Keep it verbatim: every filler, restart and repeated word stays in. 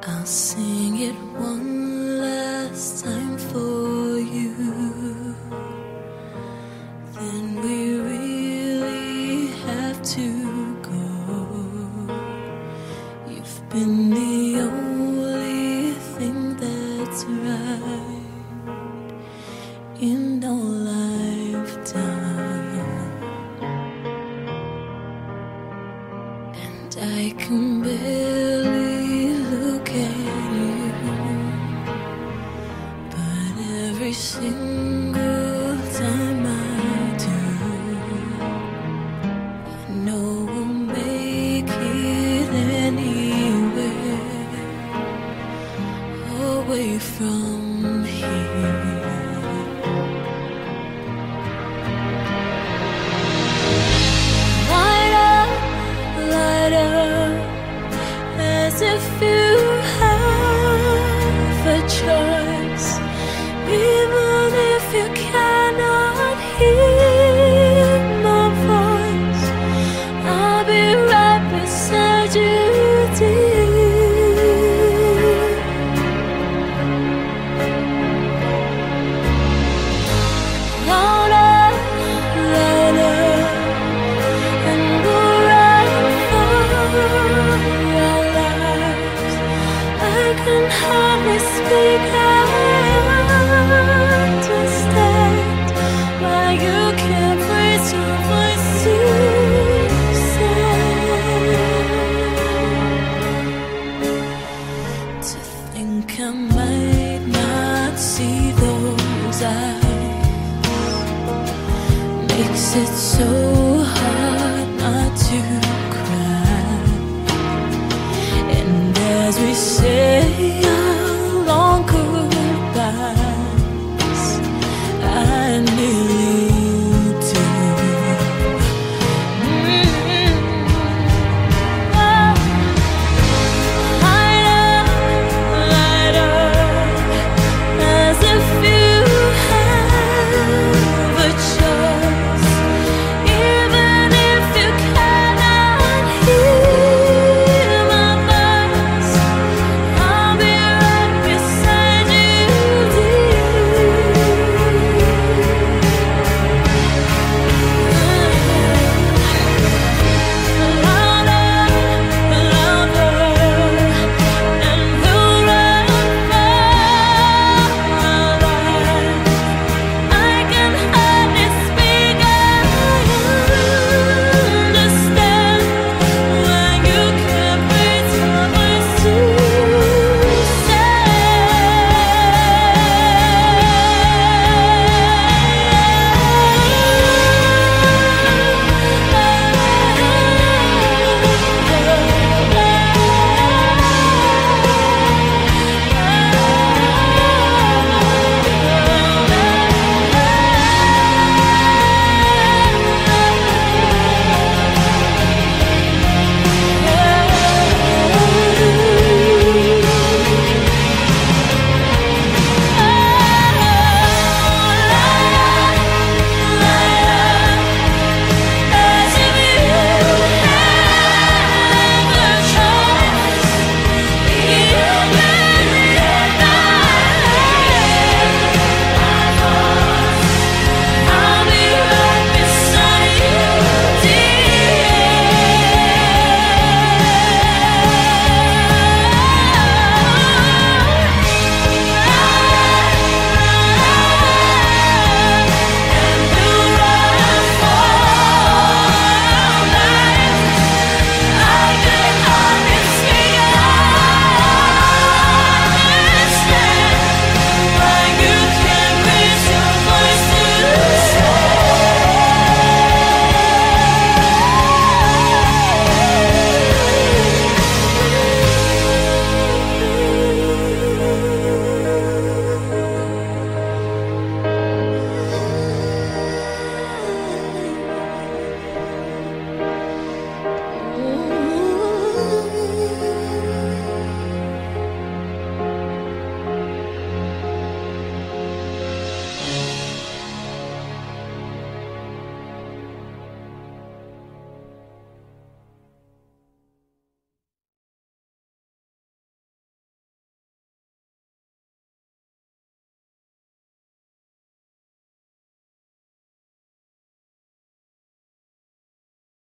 I'll sing it one last time for you. Then we really have to go. You've been the only thing that's right in our lifetime, and I can barely look at you, but every single time I do, I know we'll make it anywhere away from here. Light up, light up, as if you have a choice, even if you cannot hear my voice. I'll be right beside you, dear. Louder, louder, and we'll run for our lives. I can hardly speak, I understand why you can't raise your voice to say. To think I might not see those eyes makes it so hard not to cry. And as we